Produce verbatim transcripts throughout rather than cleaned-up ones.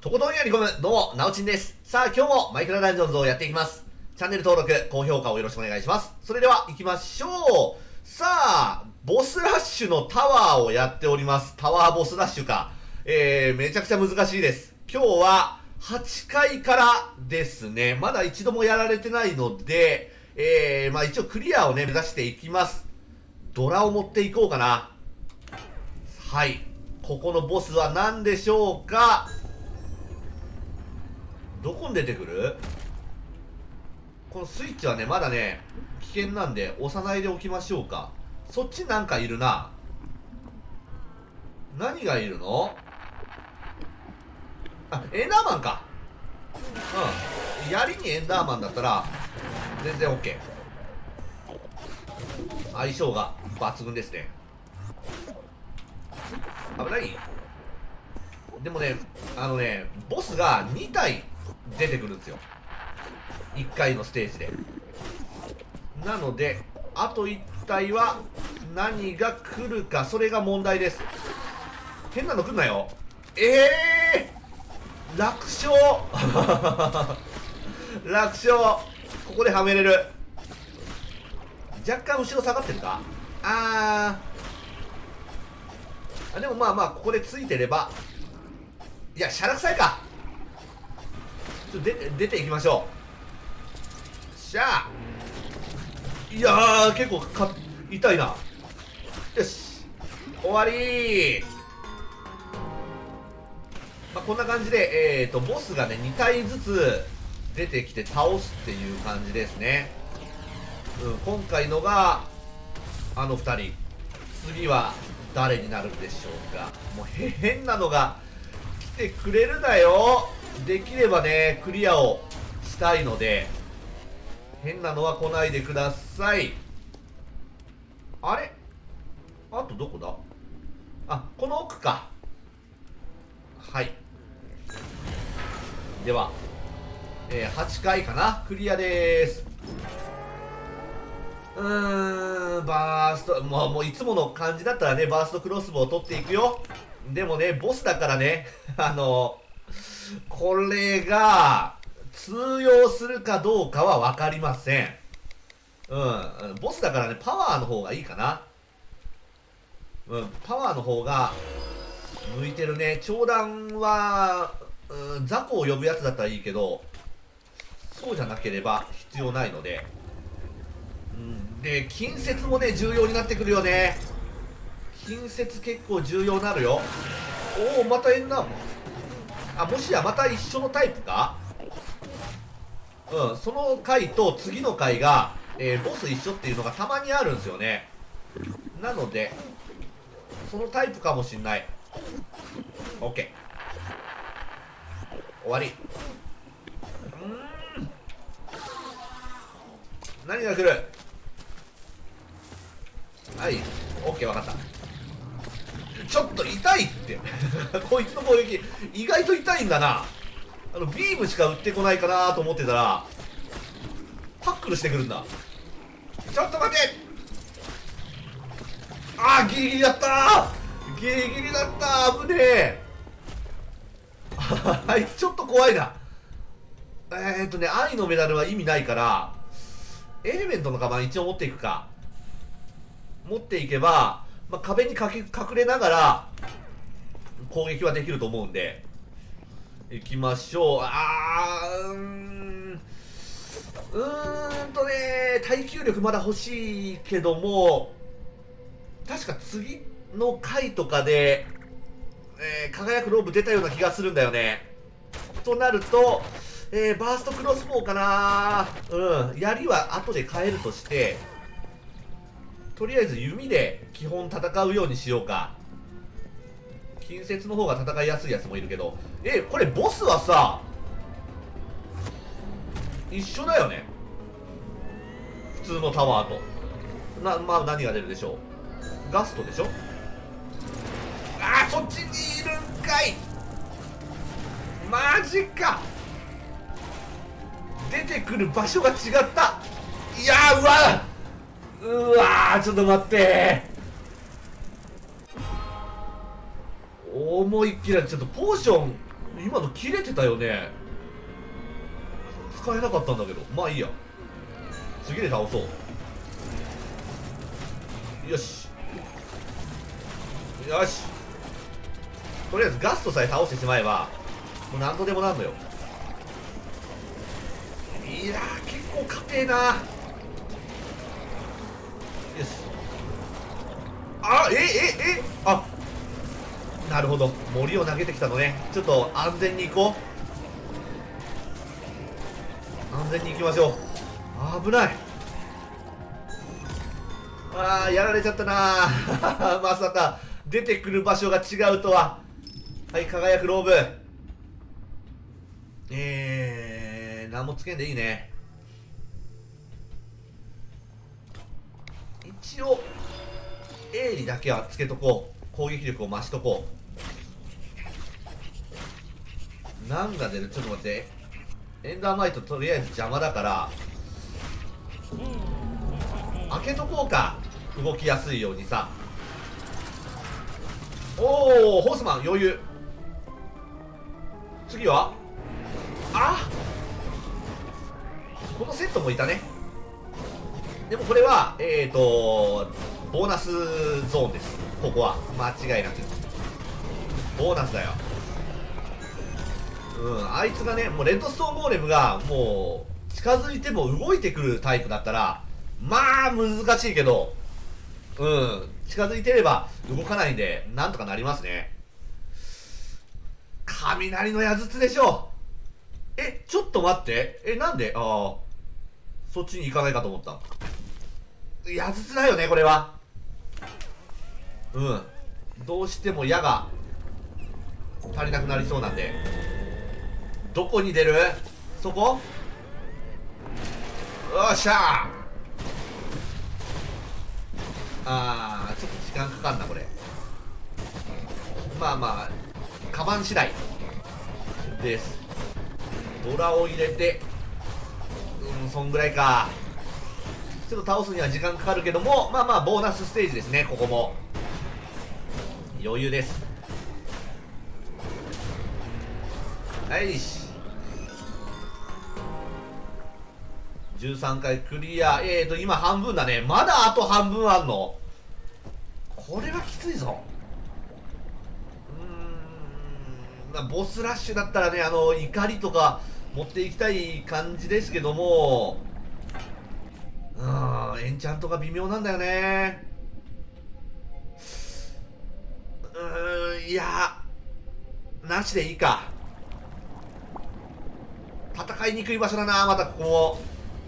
とことんやり込む、どうも、なおちんです。さあ、今日もマイクラダンジョンズをやっていきます。チャンネル登録、高評価をよろしくお願いします。それでは、行きましょう。さあ、ボスラッシュのタワーをやっております。タワーボスラッシュか。えー、めちゃくちゃ難しいです。今日は、はちかいからですね。まだ一度もやられてないので、えー、まあ一応クリアをね、目指していきます。ドラを持っていこうかな。はい。ここのボスは何でしょうか？どこに出てくる？このスイッチはね、まだね、危険なんで押さないでおきましょうか。そっちなんかいるな。何がいるの？あ、エンダーマンか。うん。槍にエンダーマンだったら、全然 OK。相性が抜群ですね。危ない。でもね、あのね、ボスがに体出てくるんですよ。いっかいのステージで。なので、あといち体は何が来るか、それが問題です。変なの来んなよ。ええー、楽勝楽勝。ここではめれる。若干後ろ下がってるか。あーあ、でもまあまあここでついてれば、いや、シャラ臭いか。ちょっと出て出ていきましょう。しゃあ。いやー、結構か痛いな。よし、終わりー。まあ、こんな感じで、えーとボスがねに体ずつ出てきて倒すっていう感じですね。うん、今回のがあのふたり、次は誰になるんでしょうか。もう変なのが来てくれるなよ。できればねクリアをしたいので、変なのは来ないでください。あれ、あとどこだ。あ、この奥か。はい、では、えー、はちかいかな、クリアでーす。うーん、バースト、もう、もういつもの感じだったらね、バーストクロスボウを取っていくよ。でもね、ボスだからね、あの、これが、通用するかどうかは分かりません。うん、ボスだからね、パワーの方がいいかな。うん、パワーの方が、向いてるね。長弾は、うん、雑魚を呼ぶやつだったらいいけど、そうじゃなければ必要ないので。うん、で、近接もね、重要になってくるよね。近接結構重要になるよ。おお、またエンダーマン。あ、もしやまた一緒のタイプか。うん、その回と次の回が、えー、ボス一緒っていうのがたまにあるんですよね。なので、そのタイプかもしんない。オッケー、終わり。うーん、何が来る。はい、オッケー、分かった。ちょっと痛いってこいつの攻撃意外と痛いんだな。あのビームしか撃ってこないかなと思ってたらタックルしてくるんだ。ちょっと待て。あー、ギリギリだったー、ギリギリだったー、危ねえあいつちょっと怖いな。えーっとね、愛のメダルは意味ないから、エレメントのカバン一応持っていくか。持っていけば、まあ、壁にかけ隠れながら攻撃はできると思うんで、いきましょう。あー、うーんうーんとね、耐久力まだ欲しいけども、確か次の回とかで、えー、輝くローブ出たような気がするんだよね。となると、えー、バーストクロスボウかな。うん、槍は後で変えるとして、とりあえず弓で基本戦うようにしようか。近接の方が戦いやすいやつもいるけど、え、これボスはさ一緒だよね、普通のタワーと。な、まあ何が出るでしょう。ガストでしょ。あー、そっちにいるんかい。マジか。出てくる場所が違った。いやー、うわうわー、ちょっと待ってー。思いっきりちょっとポーション今の切れてたよね。使えなかったんだけど、まあいいや。次で倒そう。よしよし、とりあえずガストさえ倒してしまえばもう何とでもなんのよ。いやー結構硬えな。よし、あえええあなるほど、森を投げてきたのね。ちょっと安全に行こう。安全に行きましょう。危ない。あーやられちゃったなまさか出てくる場所が違うとは。はい、輝くローブ。えー何もつけんでいいね。一応鋭利だけはつけとこう。攻撃力を増しとこう。なんが出る、ちょっと待って。エンダーマイトとりあえず邪魔だから開けとこうか、動きやすいようにさ。おお、ホースマン余裕。次はあこのセットもいたね。でもこれはえーとボーナスゾーンです。ここは間違いなくボーナスだよ。うんあいつがね、もうレッドストーンゴーレムがもう近づいても動いてくるタイプだったらまあ難しいけど、うん近づいてれば動かないんでなんとかなりますね。雷の矢筒でしょ。えちょっと待って、えなんで、ああそっちに行かないかと思った。矢筒だよねこれは。うんどうしても矢が足りなくなりそうなんで。どこに出る、そこ、よっしゃー。あーちょっと時間かかんなこれ。まあまあカバン次第です。ドラを入れて、うんそんぐらいか。ちょっと倒すには時間かかるけども、まあまあボーナスステージですね。ここも余裕です。はいしじゅうさんかいクリア。えーと今半分だね。まだあと半分あんの。これはきついぞ。うーん、まあ、ボスラッシュだったらね、あの怒りとか持っていきたい感じですけども、うーんエンチャントが微妙なんだよね。うーんいやなしでいいか。戦いにくい場所だなまたここも。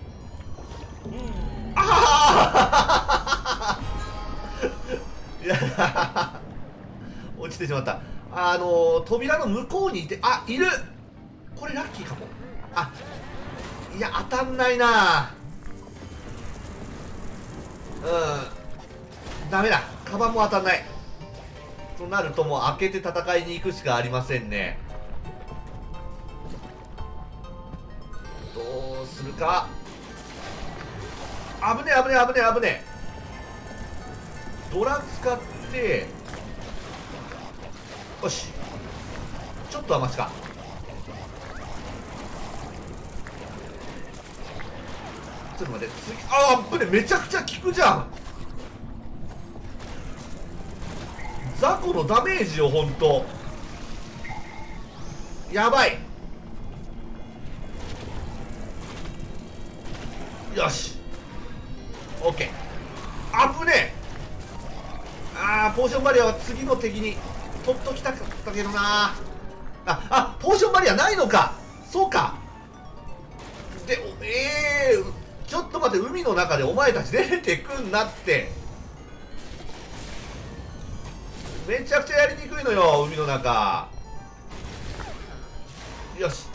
ああいや落ちてしまった。あの扉の向こうにいて、あいる。これラッキーかも。あいや当たんないな。うんダメだ、カバンも当たんないとなるともう開けて戦いに行くしかありませんね。どうするか。危ねえ危ねえ危ねえ危ねえ。ドラ使ってよし、ちょっとはマシか。ちょっと待って、次ああぶねめちゃくちゃ効くじゃん。雑魚のダメージよほんとやばい。よしオッケー。あぶねえ。あーポーションバリアは次の敵に取っときたかったけどな。ああポーションバリアないのか。そうか。でええー、ちょっと待って、海の中でお前たち出てくんなって。めちゃくちゃやりにくいのよ海の中。よし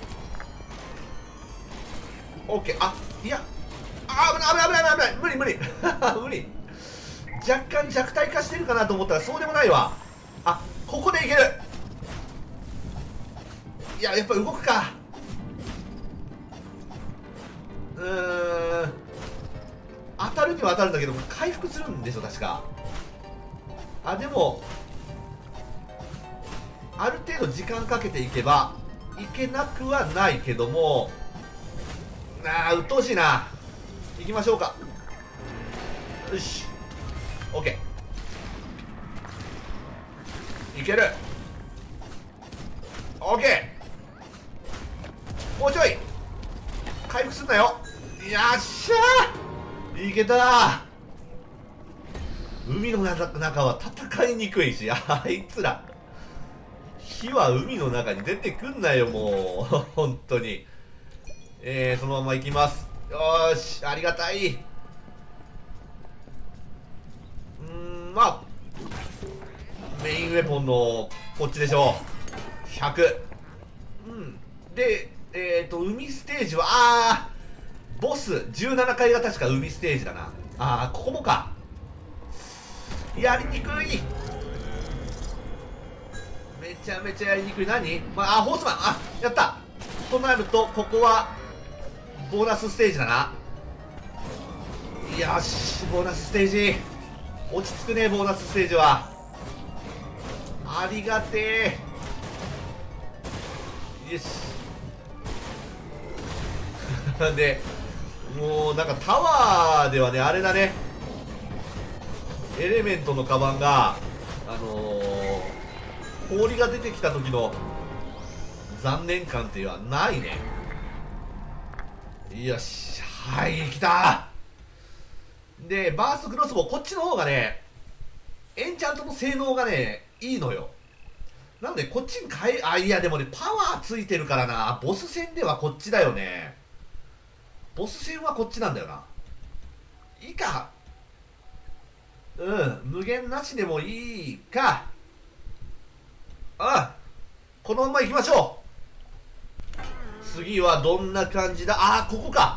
オッケー。あいやあ危ない危ない危ない危ない無理無理無理。若干弱体化してるかなと思ったらそうでもないわ。あここでいける。いややっぱ動くか。うーん当たるには当たるんだけど回復するんでしょ確か。あでもある程度時間かけていけばいけなくはないけども、ああ、鬱陶しいな。行きましょうか。よし、 OK、 いける。 OK、 もうちょい回復すんなよ。よっしゃー、いけた。海の中は戦いにくいし、あいつら火は海の中に出てくんなよ、もう本当に。えー、そのまま行きます。よーし、ありがたい。うーん、まあメインウェポンのこっちでしょう。ひゃく。うんで、えっ、ー、と海ステージは、あーボスじゅうななかいが確か海ステージだな。あーここもか。やりにくい、めちゃめちゃやりにくい。何、まあ、あ、ホースマン、あ、やった。となるとここはボーナスステージだな。よし、ボーナスステージ落ち着くね。ボーナスステージはありがてえ。よしでもうなんかタワーではね、あれだね、エレメントのカバンがあのー、氷が出てきた時の残念感っていうのはないね。よし、はい、来た。でバーストクロスボウ、こっちの方がねエンチャントの性能がねいいのよ。なのでこっちに変え、あ、いやでもねパワーついてるからな。ボス戦ではこっちだよね。ボス戦はこっちなんだよな。いいか、うん、無限なしでもいいか。あ、このまま行きましょう。次はどんな感じだ。あー、ここか。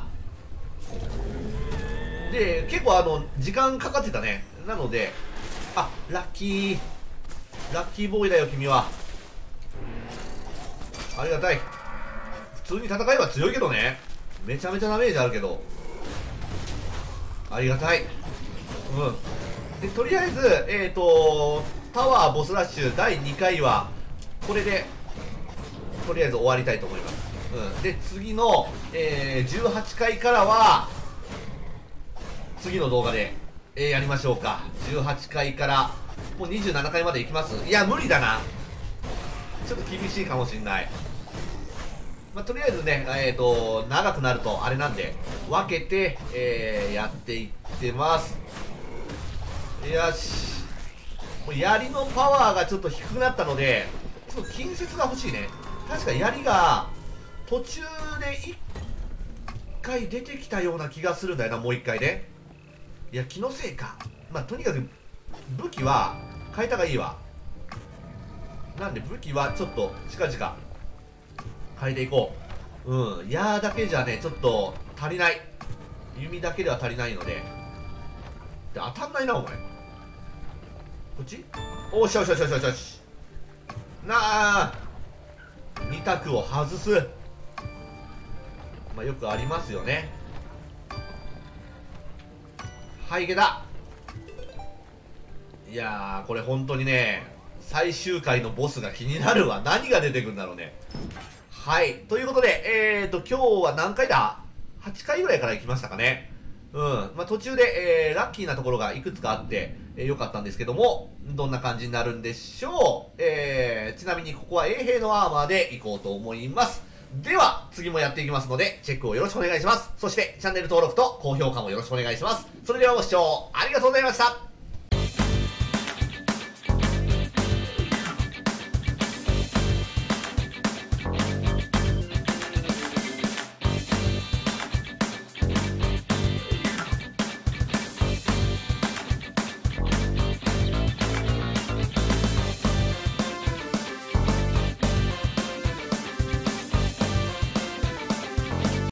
で結構あの時間かかってたね。なので、あ、ラッキーラッキーボーイだよ君は。ありがたい。普通に戦えば強いけどね、めちゃめちゃダメージあるけどありがたい。うんでとりあえずえっ、ー、とタワーボスラッシュだいにかいはこれでとりあえず終わりたいと思います。うんで次の、えー、じゅうはちかいからは次の動画で、えー、やりましょうか。じゅうはちかいからもうにじゅうななかいまで行きます。いや無理だな、ちょっと厳しいかもしんない。まあ、とりあえずね、えーと長くなるとあれなんで分けて、えー、やっていってます。よし、もう槍のパワーがちょっと低くなったのでちょっと近接が欲しいね。確か槍が途中でいっかい出てきたような気がするんだよな。もういっかいね。いや気のせいか。まあとにかく武器は変えた方がいいわ。なんで武器はちょっと近々変えていこう。うん、矢だけじゃねちょっと足りない。弓だけでは足りないので。で当たんないなお前。こっち、おしよしよしよしよしよし。なあに択を外す。まあよくありますよね。はい、いけた。いやーこれ本当にね最終回のボスが気になるわ。何が出てくるんだろうね。はい、ということでえーと今日は何回だ、はちかいぐらいから行きましたかね。うん、まあ、途中で、えー、ラッキーなところがいくつかあって、えー、よかったんですけども、どんな感じになるんでしょう。えー、ちなみにここは衛兵のアーマーで行こうと思います。では次もやっていきますのでチェックをよろしくお願いします。そしてチャンネル登録と高評価もよろしくお願いします。それではご視聴ありがとうございました。